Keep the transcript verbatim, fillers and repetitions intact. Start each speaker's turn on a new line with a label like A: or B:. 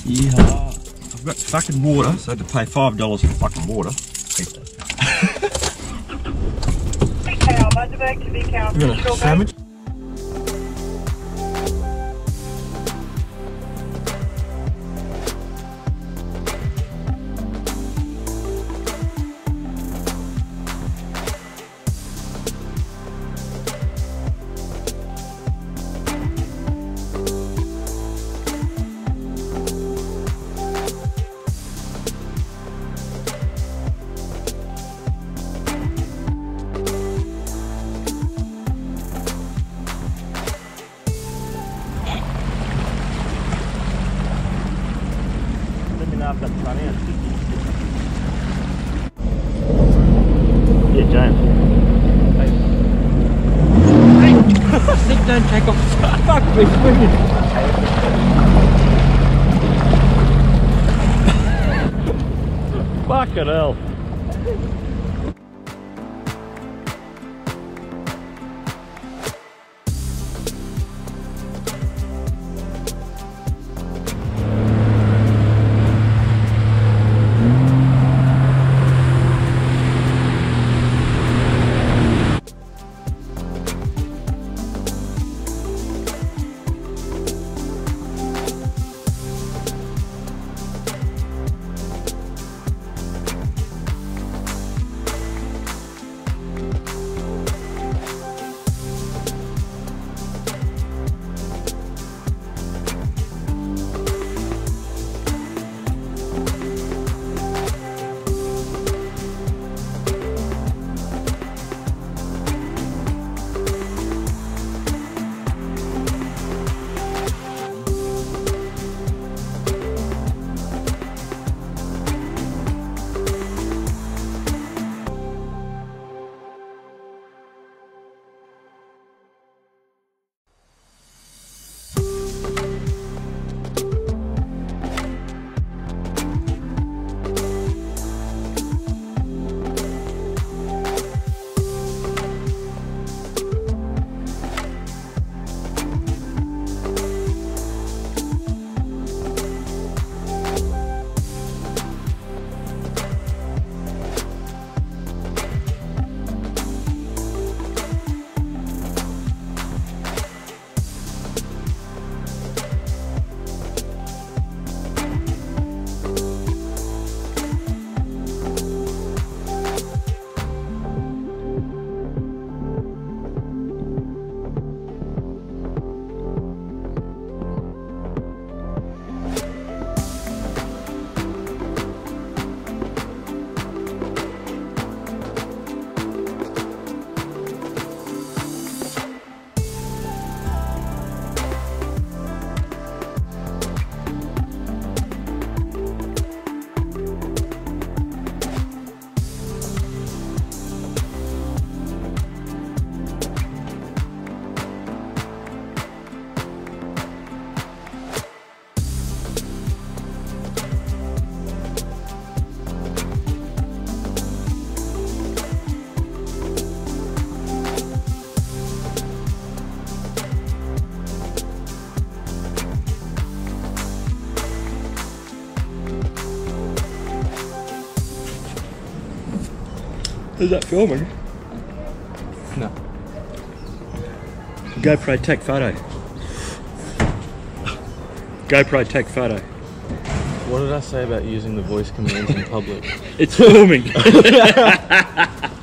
A: Yeah. I've got fucking water, so I had to pay five dollars for fucking water.
B: You got a sandwich?
C: I've got the front end. Yeah, James.
A: Hey! Don't take off. Fuck me, swinging.
C: Fucking hell.
A: Is that filming?
B: No.
A: GoPro take photo. GoPro take photo.
B: What did I say about using the voice commands in public?
A: It's filming.